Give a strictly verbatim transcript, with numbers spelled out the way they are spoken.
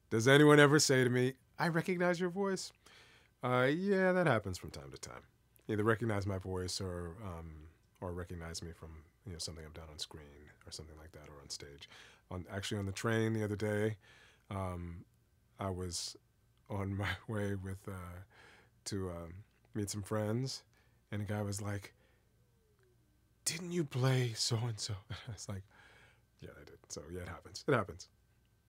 Does anyone ever say to me, I recognize your voice? Uh, yeah, that happens from time to time. Either recognize my voice or um, or recognize me from you know something I've done on screen or something like that, or on stage. On actually on the train the other day, um, I was on my way with uh, to um, meet some friends, and a guy was like, "Didn't you play so and so?" I was like, "Yeah, I did." So yeah, it happens. It happens.